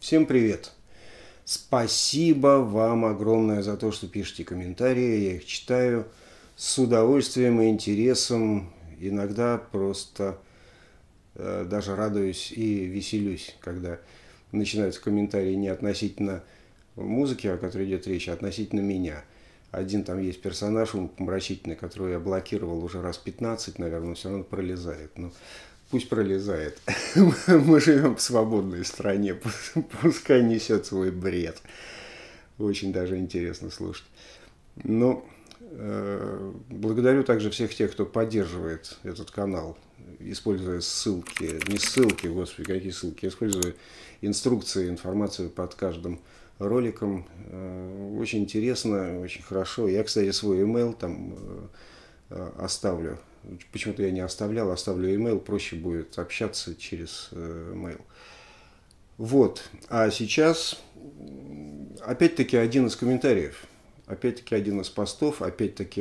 Всем привет! Спасибо вам огромное за то, что пишете комментарии, я их читаю с удовольствием и интересом, иногда просто даже радуюсь и веселюсь, когда начинаются комментарии не относительно музыки, о которой идет речь, а относительно меня. Один там есть персонаж умопомрачительный, которого я блокировал уже раз 15, наверное, но все равно пролезает. Ну, пусть пролезает. Мы живем в свободной стране, пускай несет свой бред. Очень даже интересно слушать. Но благодарю также всех тех, кто поддерживает этот канал, используя ссылки, не ссылки, господи, какие ссылки, используя инструкции, информацию под каждым роликом. Очень интересно, очень хорошо. Я, кстати, свой email там оставлю. Почему-то я не оставлял, оставлю email, проще будет общаться через mail. Вот. А сейчас опять-таки один из комментариев, опять-таки один из постов, опять-таки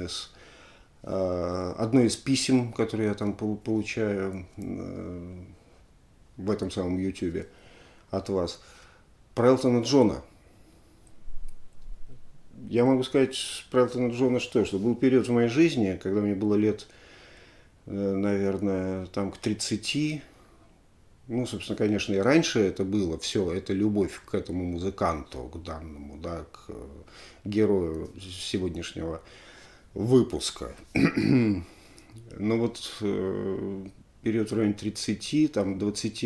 одно из писем, которые я там получаю в этом самом YouTube от вас, про Элтона Джона. Я могу сказать про Элтона Джона что был период в моей жизни, когда мне было лет, наверное, там к 30. Ну, собственно, конечно, и раньше это было все, это любовь к этому музыканту, к данному, да, к герою сегодняшнего выпуска. Но вот период в районе 30, там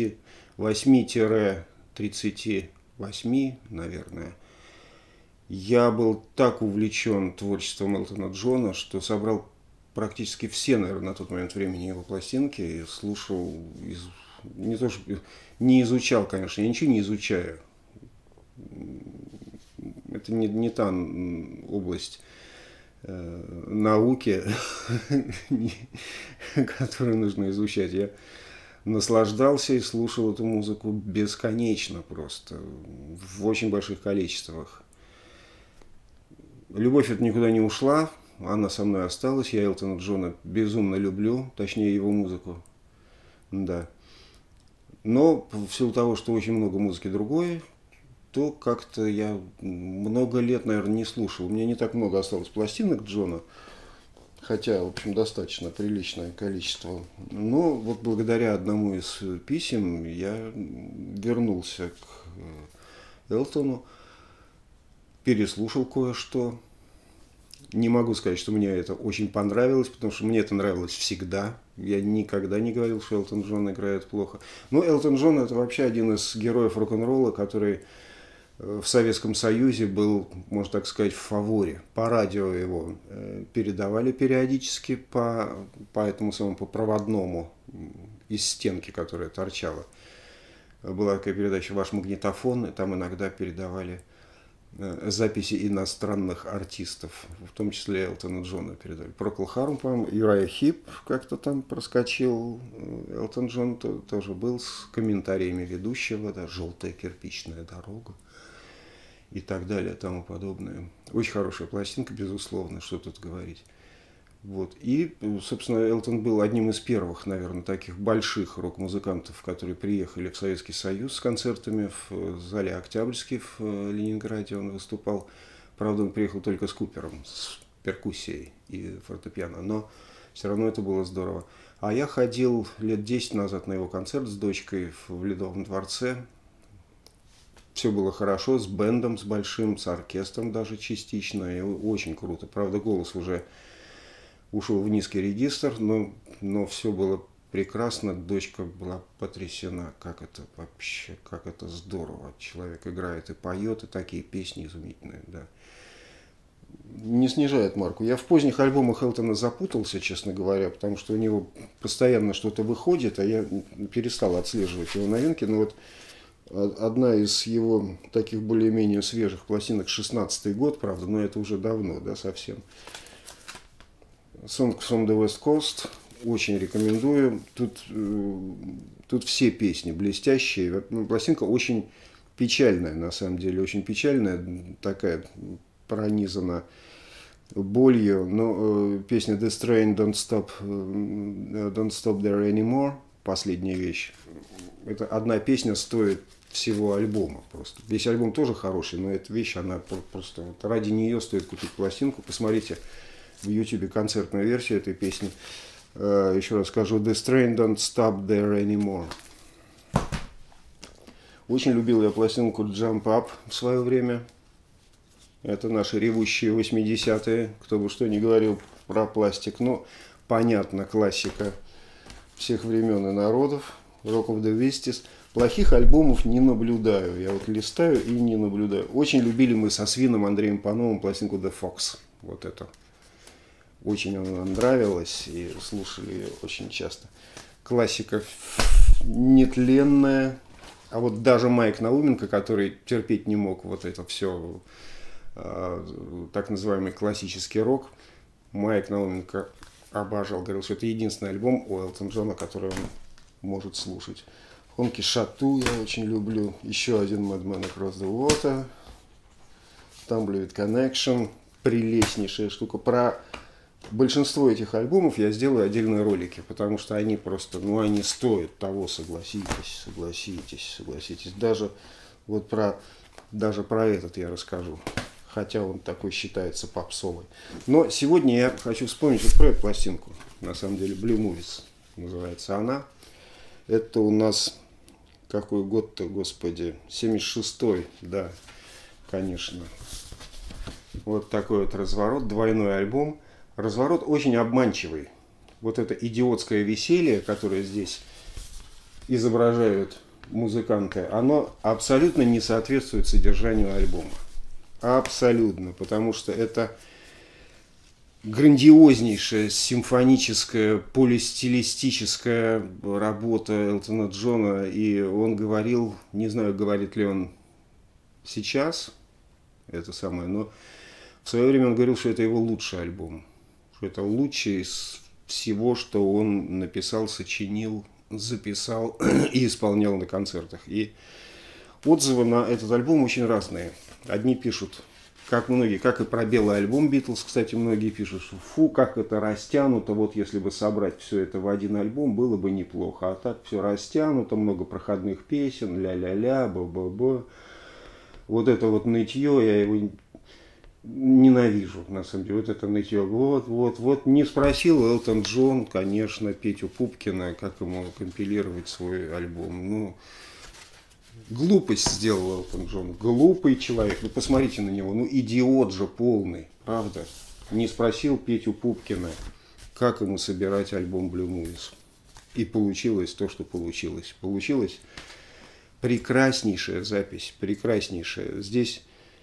28-38, наверное, я был так увлечен творчеством Элтона Джона, что собрал практически все, наверное, на тот момент времени его пластинки и слушал, не то что не изучал, конечно, я ничего не изучаю. Это не та область науки, которую нужно изучать. Я наслаждался и слушал эту музыку бесконечно просто, в очень больших количествах. Любовь эта никуда не ушла, она со мной осталась. Я Элтона Джона безумно люблю, точнее его музыку, да. Но в силу того, что очень много музыки другой, то как-то я много лет, наверное, не слушал. У меня не так много осталось пластинок Джона, хотя, в общем, достаточно приличное количество. Но вот благодаря одному из писем я вернулся к Элтону, переслушал кое-что. Не могу сказать, что мне это очень понравилось, потому что мне это нравилось всегда. Я никогда не говорил, что Элтон Джон играет плохо. Но Элтон Джон – это вообще один из героев рок-н-ролла, который в Советском Союзе был, можно так сказать, в фаворе. По радио его передавали периодически по этому самому, по проводному, из стенки, которая торчала. Была такая передача «Ваш магнитофон», и там иногда передавали записи иностранных артистов, в том числе Элтона Джона передали. Процол Харум, по-моему, Юрайя Хип как-то там проскочил. Элтон Джон тоже был с комментариями ведущего, да, «Желтая кирпичная дорога» и так далее, тому подобное. Очень хорошая пластинка, безусловно, что тут говорить. Вот. И, собственно, Элтон был одним из первых, наверное, таких больших рок-музыкантов, которые приехали в Советский Союз с концертами в зале Октябрьский в Ленинграде. Он выступал. Правда, он приехал только с Купером, с перкуссией и фортепиано, но все равно это было здорово. А я ходил лет 10 назад на его концерт с дочкой в Ледовом дворце. Все было хорошо, с бэндом, с большим, с оркестром даже частично, и очень круто. Правда, голос уже ушел в низкий регистр, но все было прекрасно. Дочка была потрясена, как это вообще, как это здорово. Человек играет и поет, и такие песни изумительные, да. Не снижает марку. Я в поздних альбомах Элтона запутался, честно говоря, потому что у него постоянно что-то выходит, а я перестал отслеживать его новинки. Но вот одна из его таких более-менее свежих пластинок, 16-й год, правда, но это уже давно, да, совсем. Songs from the West Coast. Очень рекомендую. Тут все песни блестящие. Пластинка очень печальная, на самом деле. Очень печальная. Такая пронизана болью. Но песня This Train Don't Stop There Anymore, последняя вещь. Это одна песня стоит всего альбома просто. Весь альбом тоже хороший, но эта вещь, она просто вот ради нее стоит купить пластинку. Посмотрите в YouTube концертную версию этой песни. Еще раз скажу: The Train Don't Stop There Anymore. Очень любил я пластинку Jump Up в свое время. Это наши ревущие 80-е, кто бы что ни говорил про пластик. Но понятно, классика всех времен и народов. Rock of the Westies. Плохих альбомов не наблюдаю. Я вот листаю и не наблюдаю. Очень любили мы со Свином Андреем Пановым пластинку The Fox. Вот это. Очень она нам нравилась и слушали ее очень часто. Классика нетленная. А вот даже Майк Науменко, который терпеть не мог вот это все, так называемый классический рок, Майк Науменко обожал. Говорил, что это единственный альбом у Элтона Джона, который он может слушать. Хонки Шату я очень люблю. Еще один Madman Across the Water. Tumbleweed Connection. Прелестнейшая штука. Про большинство этих альбомов я сделаю отдельные ролики, потому что они просто, ну, они стоят того, согласитесь. Даже вот даже про этот я расскажу, хотя он такой считается попсовый. Но сегодня я хочу вспомнить вот про эту пластинку. На самом деле Blue Movies называется она. Это у нас, какой год-то, господи, 76-й, да, конечно. Вот такой вот разворот, двойной альбом. Разворот очень обманчивый. Вот это идиотское веселье, которое здесь изображают музыканты, оно абсолютно не соответствует содержанию альбома. Абсолютно, потому что это грандиознейшая симфоническая, полистилистическая работа Элтона Джона. И он говорил, не знаю, говорит ли он сейчас, это самое, но в свое время он говорил, что это его лучший альбом. Что это лучший из всего, что он написал, сочинил, записал и исполнял на концертах. И отзывы на этот альбом очень разные. Одни пишут, как многие, как и про белый альбом Битлз, кстати, многие пишут, что фу, как это растянуто, вот если бы собрать все это в один альбом, было бы неплохо. А так все растянуто, много проходных песен, ля-ля-ля, ба-ба-ба. Вот это вот нытье, я его ненавижу, на самом деле, вот это нытье. Вот. Не спросил Элтон Джон, конечно, Петю Пупкина, как ему компилировать свой альбом. Ну, глупость сделал Элтон Джон. Глупый человек. Ну, посмотрите на него. Ну, идиот же полный. Правда? Не спросил Петю Пупкина, как ему собирать альбом Blue Movies. И получилось то, что получилось. Получилась прекраснейшая запись. Прекраснейшая. Здесь,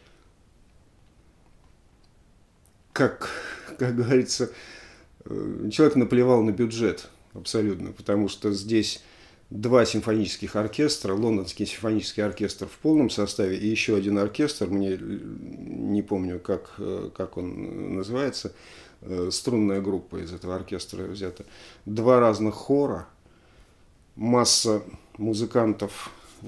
как говорится, человек наплевал на бюджет. Абсолютно. Потому что здесь два симфонических оркестра, Лондонский симфонический оркестр в полном составе и еще один оркестр, мне не помню, как он называется, струнная группа из этого оркестра взята. Два разных хора, масса музыкантов,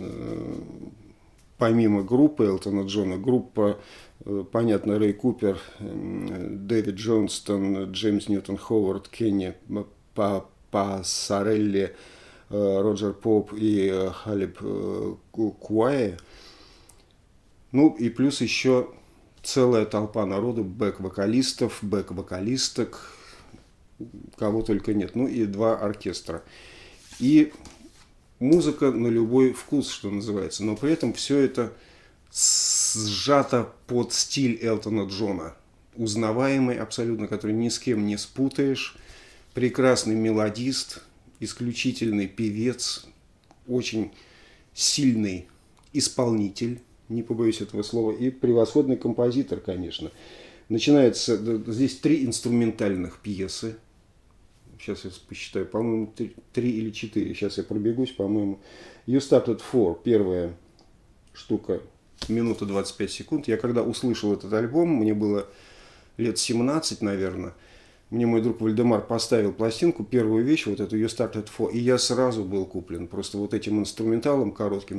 помимо группы Элтона Джона, группа, понятно, Рэй Купер, Дэвид Джонстон, Джеймс Ньютон Ховард, Кенни Пассарелли, Роджер Поп и Халиб Куае. Ну и плюс еще целая толпа народу, бэк-вокалистов, бэк-вокалисток, кого только нет. Ну и два оркестра. И музыка на любой вкус, что называется. Но при этом все это сжато под стиль Элтона Джона. Узнаваемый абсолютно, который ни с кем не спутаешь. Прекрасный мелодист, исключительный певец, очень сильный исполнитель, не побоюсь этого слова, и превосходный композитор, конечно. Начинается, здесь 3 инструментальных пьесы. Сейчас я посчитаю, по-моему, 3 или 4. Сейчас я пробегусь, по-моему. You Started For, первая штука, минута 25 секунд. Я когда услышал этот альбом, мне было лет 17, наверное. Мне мой друг Вальдемар поставил пластинку, первую вещь, вот эту You Started For, и я сразу был куплен. Просто вот этим инструменталом коротким.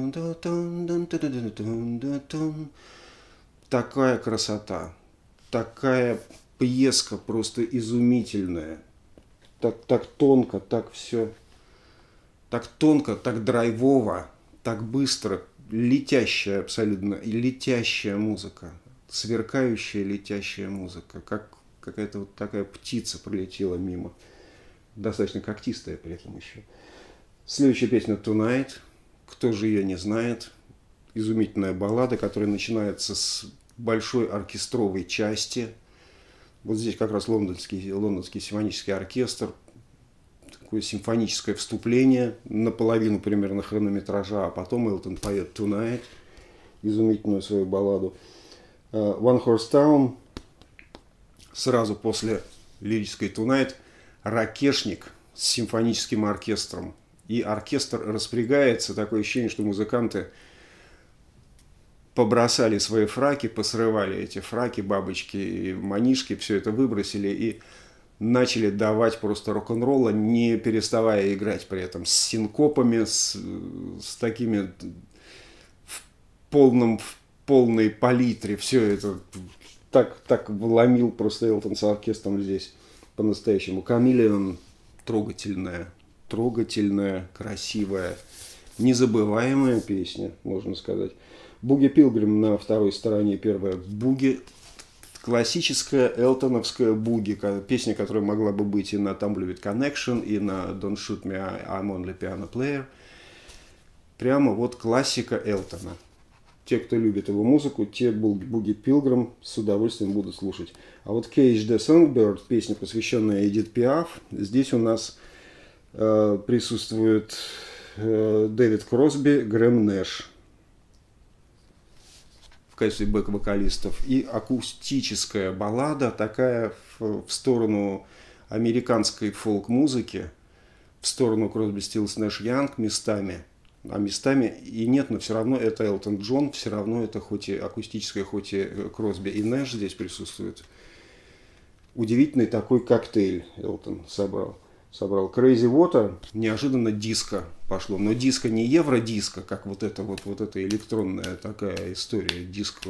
Такая красота, такая пьеска просто изумительная. Так тонко, так все. Так тонко, так драйвово, так быстро, летящая абсолютно, и летящая музыка, сверкающая летящая музыка, как какая-то вот такая птица пролетела мимо, достаточно когтистая при этом еще. Следующая песня «Tonight», кто же ее не знает, изумительная баллада, которая начинается с большой оркестровой части. Вот здесь как раз лондонский симфонический оркестр, такое симфоническое вступление, наполовину примерно хронометража, а потом Элтон поет «Tonight», изумительную свою балладу. «One Horse Town», сразу после лирической «Tonight», ракешник с симфоническим оркестром. И оркестр распрягается, такое ощущение, что музыканты побросали свои фраки, посрывали эти фраки, бабочки и манишки, все это выбросили и начали давать просто рок-н-ролла, не переставая играть при этом, с синкопами, с такими в полной палитре. Все это так вломил просто Элтон с оркестром здесь по-настоящему. «Chameleon» трогательная, красивая, незабываемая песня, можно сказать. «Буги Пилгрим» на второй стороне, первая. «Буги», классическая элтоновская буги, песня, которая могла бы быть и на Tumbleweed Connection, и на Don't Shoot Me, I'm Only Piano Player. Прямо вот классика Элтона. Те, кто любит его музыку, те «Буги Пилгрим» с удовольствием будут слушать. А вот «Cage the Songbird», песня, посвященная Эдит Пиаф, здесь у нас присутствует Дэвид Кросби, Грэм Нэш в качестве бэк-вокалистов, и акустическая баллада, такая в сторону американской фолк-музыки, в сторону Кросби, Стиллс, Нэш, Янг местами, а местами и нет, но все равно это Элтон Джон, все равно это хоть и акустическая, хоть и Кросби и Нэш здесь присутствуют. Удивительный такой коктейль Элтон собрал. Crazy Water, неожиданно диско пошло. Но диско не евро-диско, как вот эта электронная такая история, диско,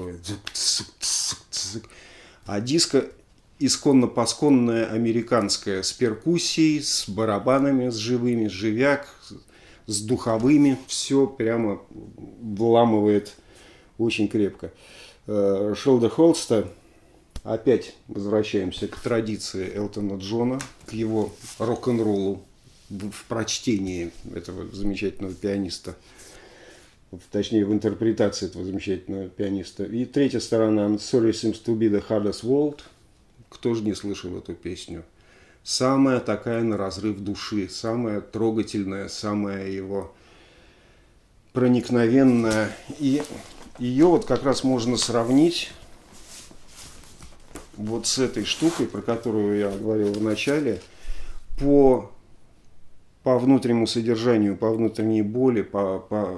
а диско исконно-посконное американское, с перкуссией, с барабанами, с живыми, с живяк, с духовыми. Все прямо вламывает очень крепко. Шелда Холста. Опять возвращаемся к традиции Элтона Джона, к его рок-н-роллу в прочтении этого замечательного пианиста, точнее в интерпретации этого замечательного пианиста. И третья сторона «Sorry seems to be the hardest world». Кто же не слышал эту песню? Самая такая на разрыв души, самая трогательная, самая его проникновенная. И ее вот как раз можно сравнить вот с этой штукой, про которую я говорил в начале, по внутреннему содержанию, по внутренней боли, по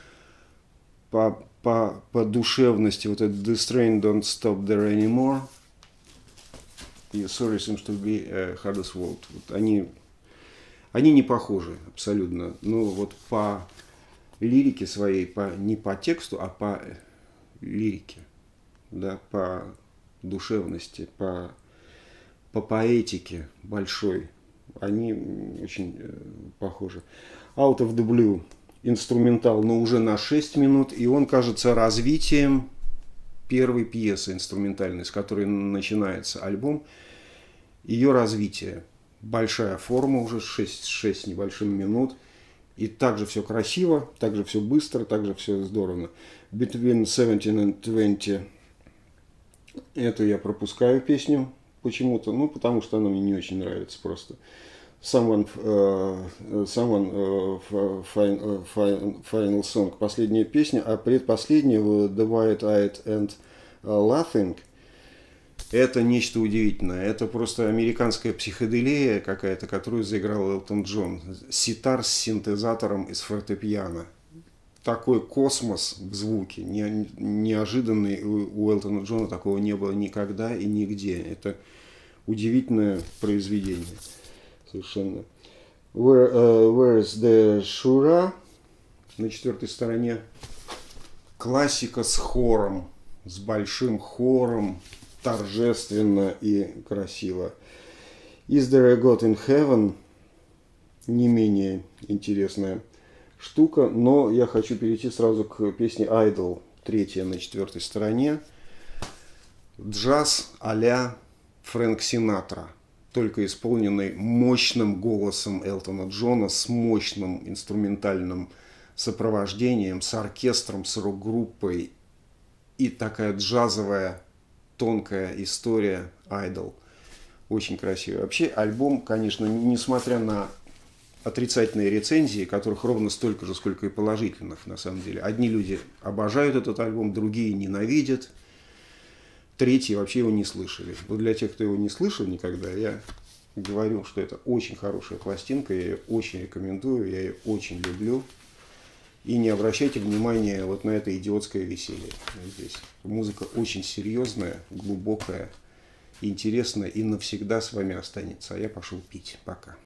душевности, вот этот «The Strain Don't Stop There Anymore» и «Sorry Seems to Be a Hardest World». Вот они не похожи абсолютно, но вот по лирике своей, не по тексту, а по лирике, да, по душевности, по поэтике большой, они очень похожи. «Out of the Blue» инструментал, но уже на 6 минут, и он кажется развитием первой пьесы инструментальной, с которой начинается альбом. Ее развитие. Большая форма, уже 6 небольшим минут, и также все красиво, также все быстро, также все здорово. «Between 17 and 20» эту я пропускаю песню почему-то, потому что она мне не очень нравится просто. Someone Final Song, последняя песня, а предпоследняя The White Eyed and Laughing. Это нечто удивительное. Это просто американская психоделия какая-то, которую заиграл Элтон Джон. Ситар с синтезатором из фортепиано. Такой космос в звуке, неожиданный, у Элтона Джона такого не было никогда и нигде. Это удивительное произведение. Совершенно. Where's the Shura? На 4-й стороне. Классика с хором, с большим хором, торжественно и красиво. Is there a God in heaven? Не менее интересная штука, но я хочу перейти сразу к песне «Idol», третья на четвертой стороне. Джаз а-ля Фрэнк Синатра, только исполненный мощным голосом Элтона Джона, с мощным инструментальным сопровождением, с оркестром, с рок-группой, и такая джазовая тонкая история «Idol». Очень красивый. Вообще альбом, конечно, несмотря на отрицательные рецензии, которых ровно столько же, сколько и положительных, на самом деле. Одни люди обожают этот альбом, другие ненавидят, третьи вообще его не слышали. Вот для тех, кто его не слышал никогда, я говорю, что это очень хорошая пластинка, я ее очень рекомендую, я ее очень люблю. И не обращайте внимания вот на это идиотское веселье здесь. Музыка очень серьезная, глубокая, интересная и навсегда с вами останется. А я пошел пить. Пока.